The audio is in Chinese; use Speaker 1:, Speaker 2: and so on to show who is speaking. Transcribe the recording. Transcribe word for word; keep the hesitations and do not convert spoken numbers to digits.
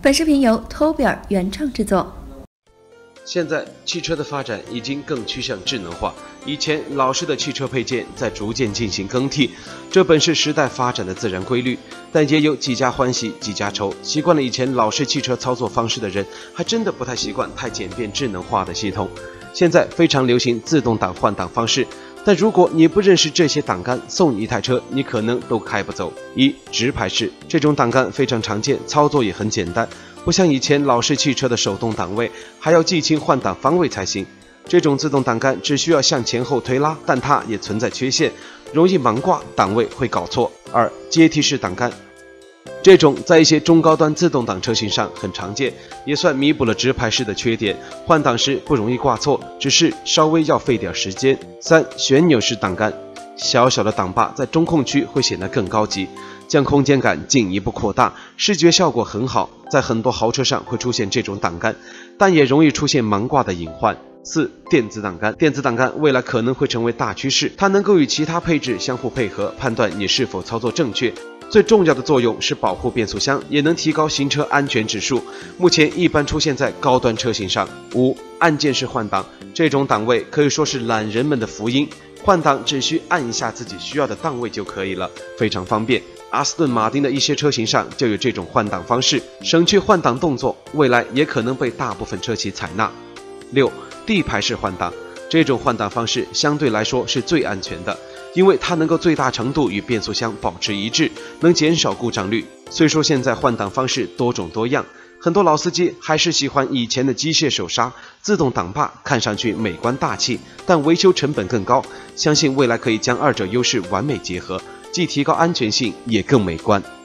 Speaker 1: 本视频由偷比尔原创制作。
Speaker 2: 现在汽车的发展已经更趋向智能化，以前老式的汽车配件在逐渐进行更替，这本是时代发展的自然规律。但也有几家欢喜几家愁，习惯了以前老式汽车操作方式的人，还真的不太习惯太简便智能化的系统。现在非常流行自动挡换挡方式，但如果你不认识这些挡杆，送你一台车，你可能都开不走。一、直排式，这种挡杆非常常见，操作也很简单。不像以前老式汽车的手动挡位，还要记清换挡方位才行。这种自动挡杆只需要向前后推拉，但它也存在缺陷，容易盲挂，档位会搞错。二、阶梯式挡杆，这种在一些中高端自动挡车型上很常见，也算弥补了直排式的缺点，换挡时不容易挂错，只是稍微要费点时间。三、旋钮式挡杆，小小的挡把在中控区会显得更高级，将空间感进一步扩大，视觉效果很好，在很多豪车上会出现这种挡杆，但也容易出现盲挂的隐患。四、电子挡杆，电子挡杆未来可能会成为大趋势，它能够与其他配置相互配合，判断你是否操作正确。最重要的作用是保护变速箱，也能提高行车安全指数。目前一般出现在高端车型上。五、按键式换挡，这种档位可以说是懒人们的福音，换挡只需按一下自己需要的档位就可以了，非常方便。阿斯顿马丁的一些车型上就有这种换挡方式，省去换挡动作，未来也可能被大部分车企采纳。六、地排式换挡，这种换挡方式相对来说是最安全的，因为它能够最大程度与变速箱保持一致，能减少故障率。虽说现在换挡方式多种多样，很多老司机还是喜欢以前的机械手刹、自动挡把，看上去美观大气，但维修成本更高。相信未来可以将二者优势完美结合，既提高安全性，也更美观。